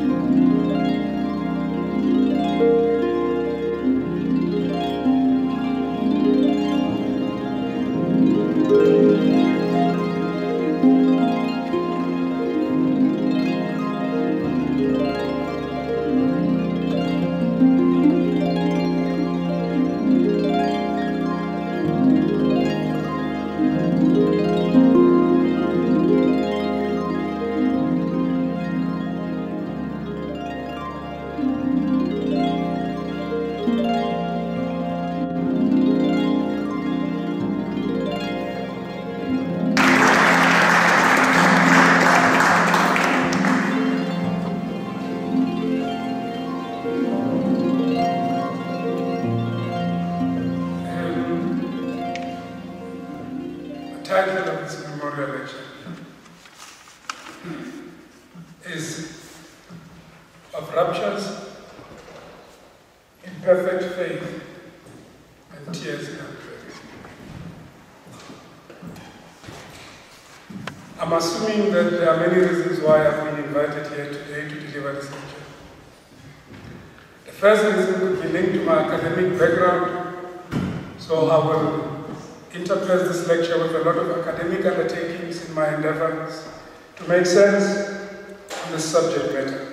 I'm assuming that there are many reasons why I've been invited here today to deliver this lecture. The first reason could be linked to my academic background, so I will interpret this lecture with a lot of academic undertakings in my endeavors to make sense of this subject matter.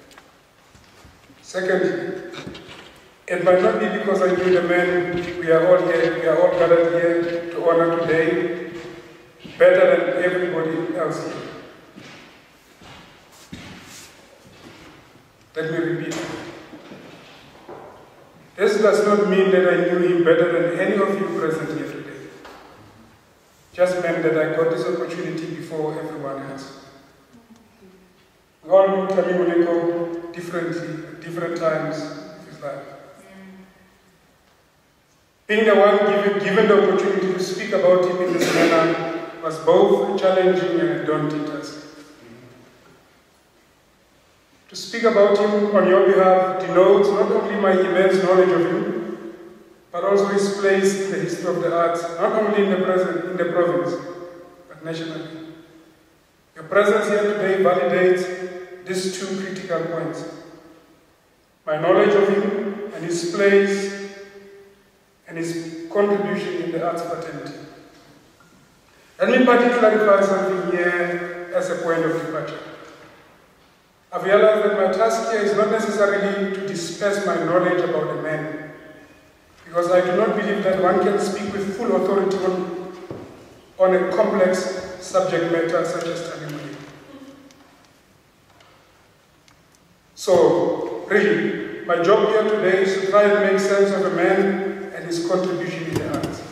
Secondly, it might not be because I knew the men we are all gathered here to honor today better than everybody else here. Let me repeat. This does not mean that I knew him better than any of you present here today. Just meant that I got this opportunity before everyone else. We all knew Moleko differently at different times of his life. Being the one given the opportunity to speak about him in this manner was both challenging and a daunting task. To speak about him on your behalf denotes not only my immense knowledge of him, but also his place in the history of the arts, not only in the province, but nationally. Your presence here today validates these two critical points: my knowledge of him and his place and his contribution in the arts fraternity. Let me particularly clarify something here as a point of departure. I've realized that my task here is not necessarily to disperse my knowledge about the man, because I do not believe that one can speak with full authority on a complex subject matter such as Moleko. So, really, my job here today is to try and make sense of a man and his contribution in the arts.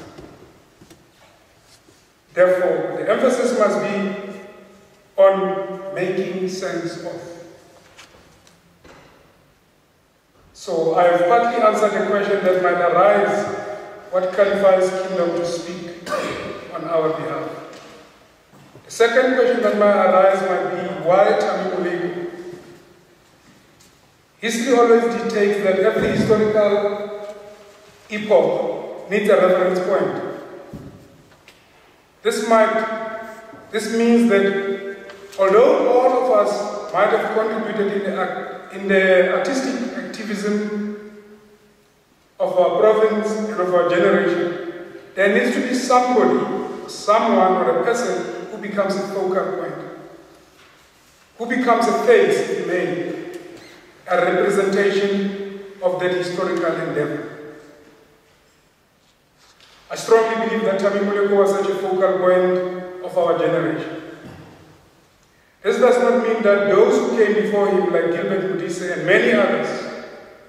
Therefore, the emphasis must be on making sense of. So I have partly answered the question that might arise: what qualifies Kingdom to speak on our behalf? The second question that might arise might be: why Moleko? History always dictates that every historical epoch needs a reference point. This means that although all of us might have contributed in the artistic activism of our province and of our generation, there needs to be somebody, someone or a person who becomes a focal point, who becomes a face, if you may, a representation of that historical endeavor. I strongly believe that Moleko was such a focal point of our generation. This does not mean that those who came before him, like Gilbert Mudise and many others,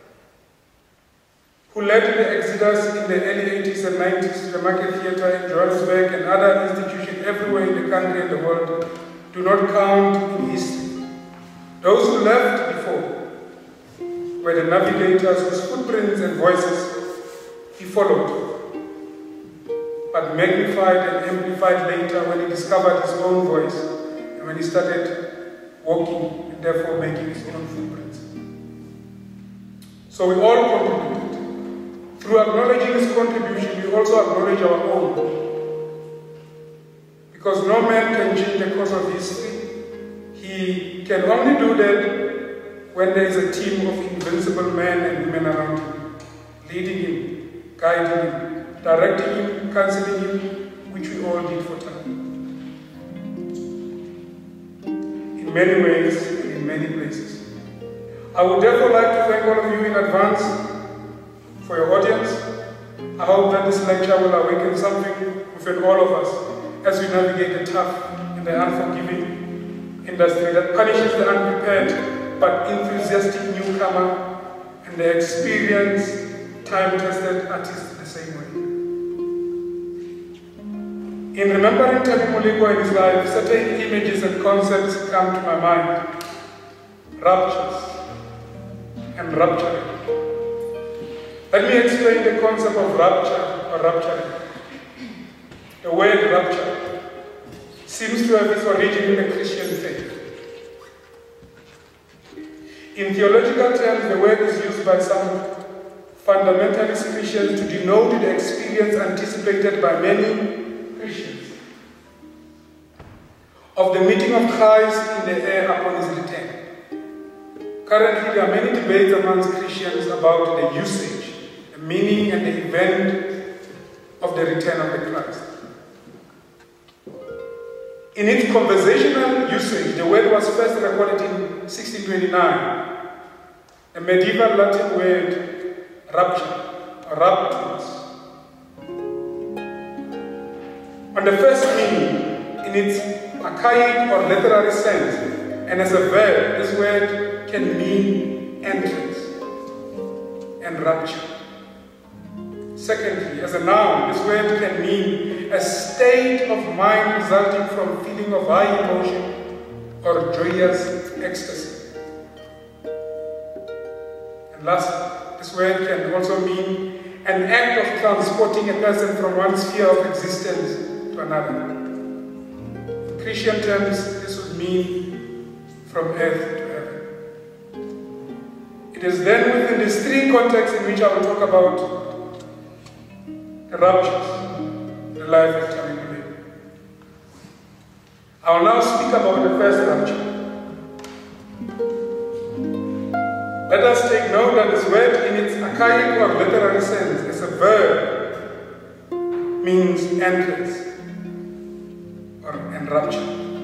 who led the exodus in the early 80s and 90s to the Market Theatre in Johannesburg and other institutions everywhere in the country and the world, do not count in history. Those who left before were the navigators whose footprints and voices he followed, but magnified and amplified later when he discovered his own voice and when he started walking and therefore making his own footprints. So we all contributed. Through acknowledging his contribution, we also acknowledge our own. Because no man can change the course of history. He can only do that when there is a team of invincible men and women around him, leading him, guiding him, directing him, counseling him, which we all did for time. In many ways and in many places. I would therefore like to thank all of you in advance for your audience. I hope that this lecture will awaken something within all of us as we navigate the tough and the unforgiving industry that punishes the unprepared but enthusiastic newcomer and the experienced, time-tested artist the same way. In remembering Moleko and his life, certain images and concepts come to my mind. Raptures and rapturing. Let me explain the concept of rapture or rapturing. The word rapture seems to have its origin in the Christian faith. In theological terms, the word is used by some fundamentalist Christians to denote the experience anticipated by many Christians of the meeting of Christ in the air upon his return. Currently, there are many debates amongst Christians about the usage, the meaning and the event of the return of the Christ. In its conversational usage, the word was first recorded in 1629. A medieval Latin word, rapture, or raptus. On the first meaning, in its archaic or literary sense, and as a verb, this word can mean entrance and rapture. Secondly, as a noun, this word can mean a state of mind resulting from feeling of high emotion or joyous ecstasy. And lastly, this word can also mean an act of transporting a person from one sphere of existence to another. In Christian terms, this would mean from earth to heaven. It is then within these three contexts in which I will talk about the raptures in the life of Charmaine. I will now speak about the first rapture. Let us take note that this word in its archaic or literary sense as a verb means entrance or enrapture.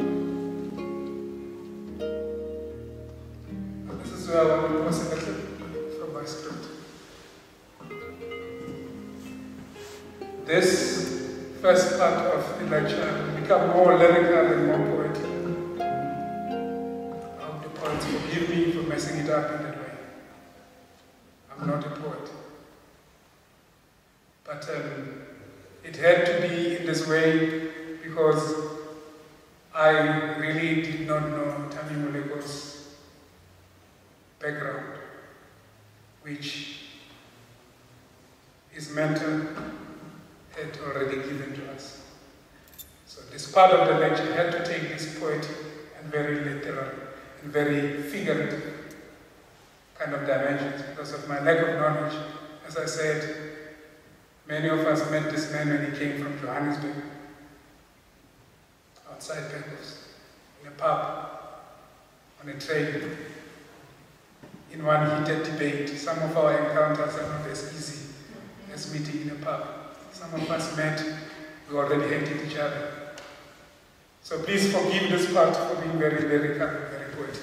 This is where I want to pause a little from my script. This first part of the lecture will become more lyrical and more poetic. I hope the poets forgive me for messing it up in that way. I'm not a poet. But it had to be in this way because I really did not know Moleko's background, which his mentor had already given to us. So this part of the lecture had to take this poetic and very literal and very figurative kind of dimensions because of my lack of knowledge. As I said, many of us met this man when he came from Johannesburg, outside Pekos, in a pub, on a train, in one heated debate. Some of our encounters are not as easy as meeting in a pub. Some of us met, we already hated each other. So please forgive this part for being very lyrical and very poetic.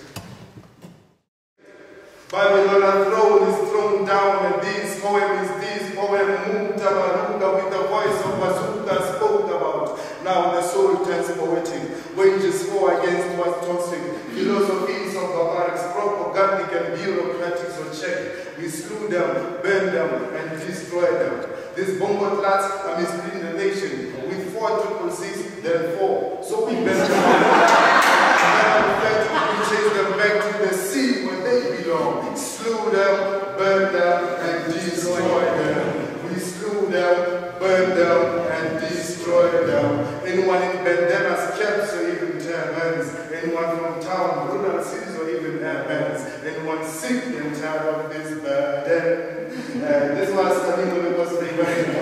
Babylon throne is thrown down, and this poem moved Tabaruga with the voice of Bazooka spoke about. Now the soul turns poetic, wages war against what's toxic, philosophies of barbarics, propagandic and bureaucratic so check. We slew them, burned them, and destroyed them. These bongo clats are misleading the nation. With 4,666, then 4. So we burned them all. We chased them back to the sea where they belong. Slew them, burned them, and destroyed them. We slew them, burned them, and destroyed them. Anyone in bandanas, caps, or even turbans. Anyone from town, rural cities, or even urbans. Anyone sick and tired of this burden. This was Kingdom Moshounyane.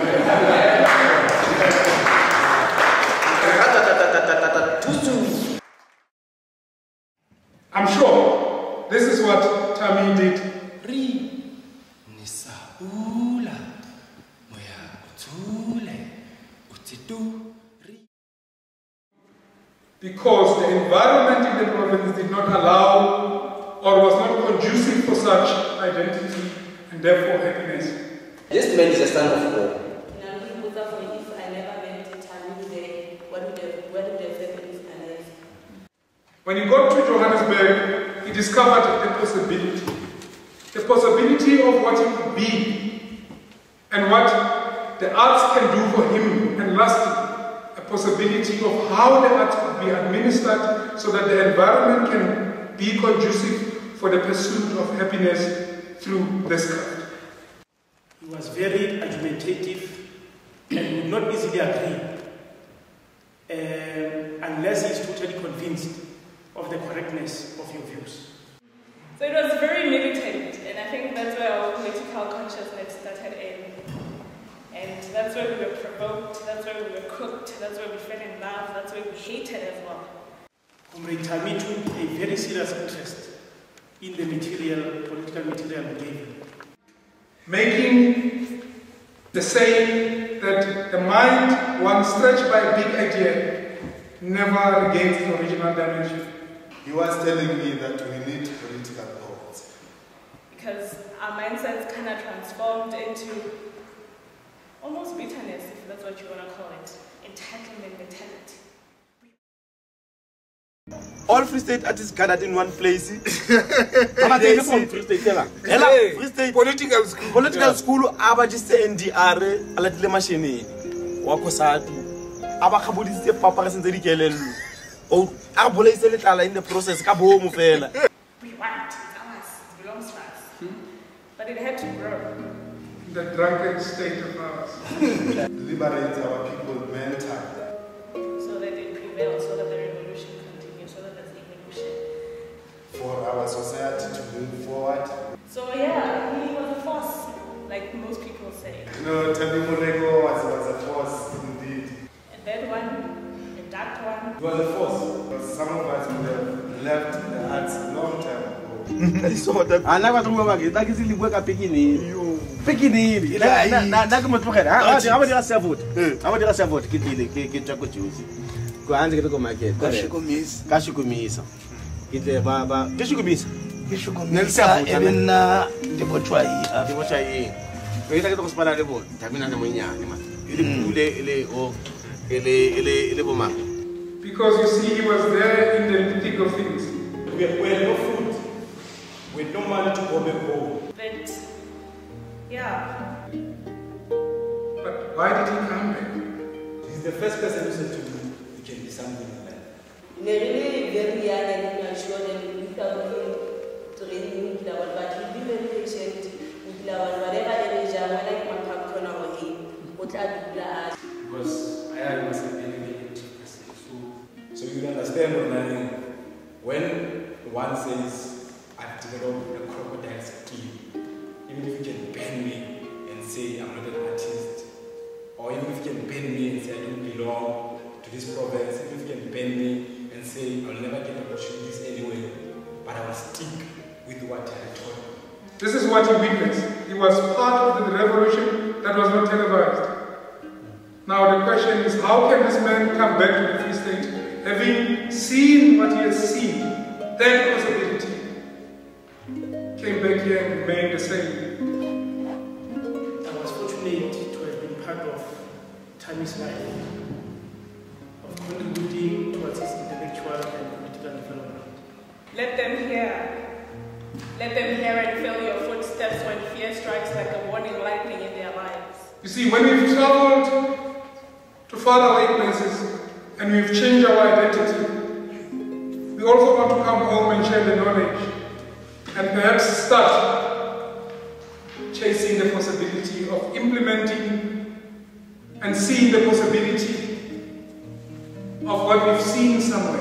I'm sure this is what what Tammy did. Because the environment in the province did not allow or was not conducive for such identity and therefore happiness. This man is a son of God. If I never met Tammy there, what would have happened if I left? When he got to Johannesburg, he discovered the possibility of what he could be and what the arts can do for him, and lastly, a possibility of how the arts could be administered so that the environment can be conducive for the pursuit of happiness through this craft. He was very argumentative and would not easily agree unless he is totally convinced of the correctness of your views. So it was very militant, and I think that's where our political consciousness started in. And that's where we were provoked, that's where we were cooked, that's where we fell in love, that's where we hated as well. Comrade Tammy took a very serious interest in the political material we gave him. Making the saying that the mind, once stretched by a big idea, never regains the original dimension. He was telling me that we need political poets. Because our mindsets kind of transformed into almost bitterness, if that's what you want to call it. Entitlement mentality. All Free State artists gathered in one place. Free State Political school, aba just NDR, alatile machine. Wako satu. Aba kabudisi papa kasenze dikelelu. Oh, abole isele tala in the process. Kabo mo fela. We want it, it's ours, it belongs to us. But it had to grow. The drunken state of ours. Liberate our people mentally. So that it prevails, so that the revolution continues, so that there's evolution. For our society to move forward. So yeah, he was a force, like most people say. No, Moleko was a force indeed. A bad one, a dark one. He was a force. Because some of us would have left the arts a long time ago. So that I never told you that is the work of beginning. Beginning. Na como tu quer. Ah, vamos tirar essa voto. Vamos tirar essa voto que já curtiu-se. Quando que tu como é que? Cacho comissa. Que te baba. Cacho comissa. Cacho comissa. Even na debochai. Debochai. Eu ainda que tô para depois. Também na manhã, mas. Ele bom mar. Because you see, he was there in the thick of things. We had no food. We had no money to go back home. But yeah. But why did he come back? He's the first person who said to me, "You can be something in life." Really very young and immature and without training, but he be very patient. Whatever age, like my partner or him, because I was a very active person. So you understand when one says, "I've developed a crocodile skin," even if you can ban me and say I'm not an artist, or even if you can ban me and say I don't belong to this province, even if you can ban me and say I'll never get opportunities anyway, but I will stick with what I taught. This is what he witnessed. He was part of the revolution that was not televised. Now the question is, how can this man come back to the Free State, having seen what he has seen, then possibility, came back here and remained the same? I was fortunate to have been part of Tammy's life, of contributing towards his intellectual and political development. Let them hear. Let them hear and feel your footsteps when fear strikes like a warning lightning in their lives. You see, when we've traveled to faraway places and we've changed our identity, we also want to come home and share the knowledge and perhaps start chasing the possibility of implementing and seeing the possibility of what we've seen somewhere.